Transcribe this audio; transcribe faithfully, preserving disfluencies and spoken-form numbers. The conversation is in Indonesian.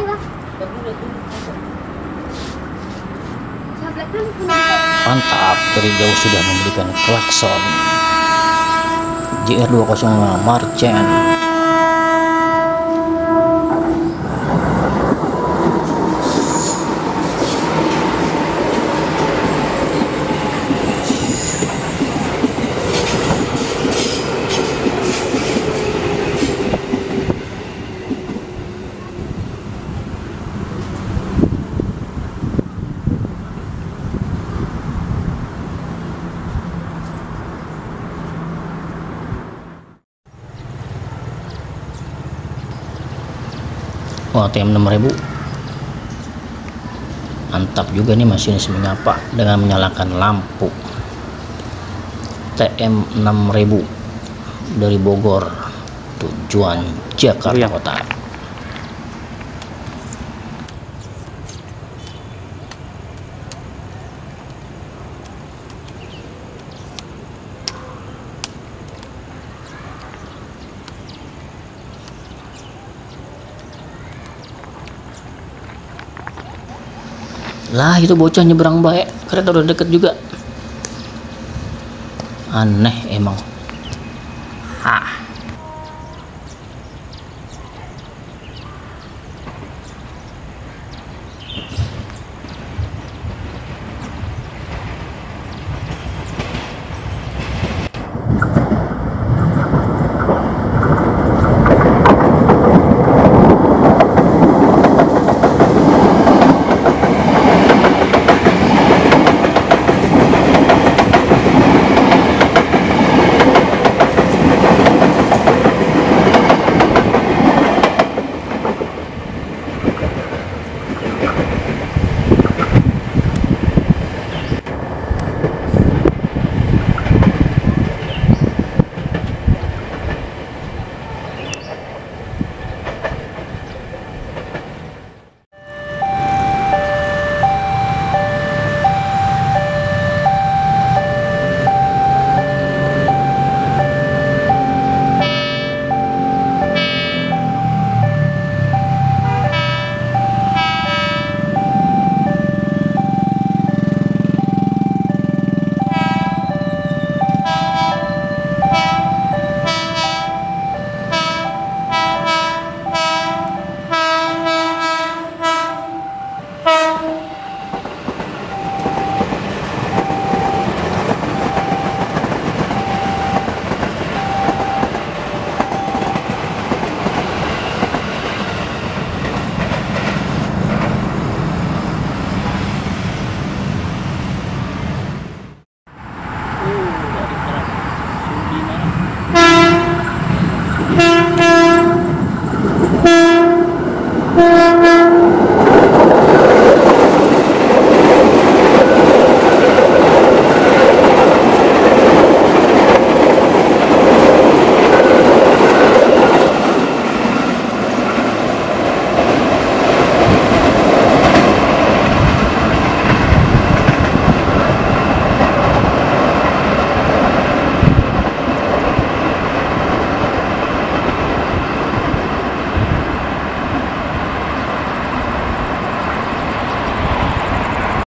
Mantap, dari jauh sudah memberikan klakson. J R dua nol lima Marchen. Wah, T M enam ribu mantap juga nih masinis menyapa dengan menyalakan lampu. T M enam ribu dari Bogor tujuan Jakarta ya. Kota. Lah itu bocah nyebrang baik, kereta udah deket juga. Aneh emang.